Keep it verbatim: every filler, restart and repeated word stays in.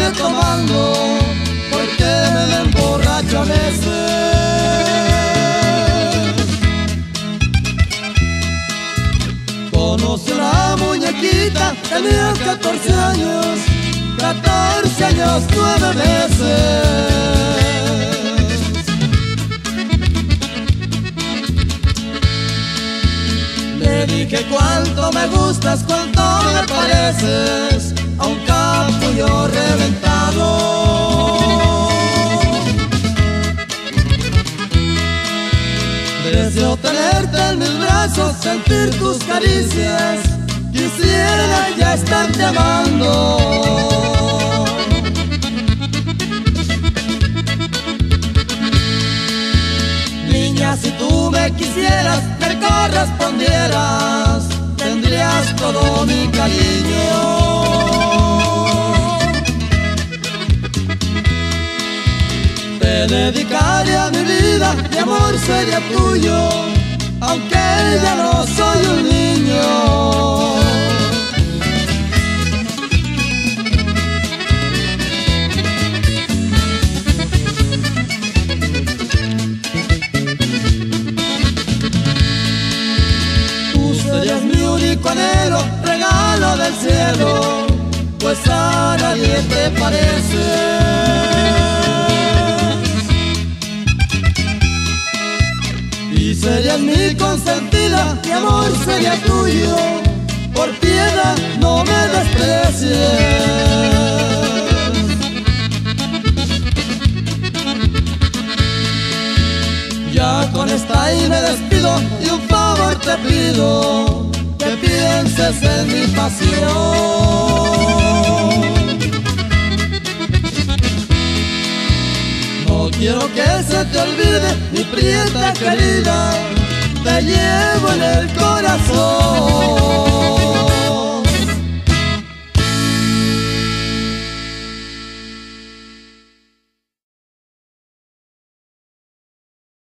sigue tomando, porque me emborracho a veces. Conocí una muñequita, tenía catorce años, catorce años, nueve meses. Le dije cuánto me gustas, cuánto me pareces a un capullo reventado. Deseo tenerte en mis brazos, sentir tus caricias, quisiera ya estarte amando. Niña, si tú me quisieras, me correspondieras, tendrías todo mi cariño. Te dedicaría mi vida, mi amor sería tuyo, aunque ya no soy un niño. Serías mi único anhelo, regalo del cielo, pues a nadie te pareces. Y serías mi consentida, mi amor sería tuyo, por piedad no me desprecies. Ya con esta y me despido, y un favor te pido, que pienses en mi pasión. No quiero que se te olvide, mi prieta querida, te llevo en el corazón.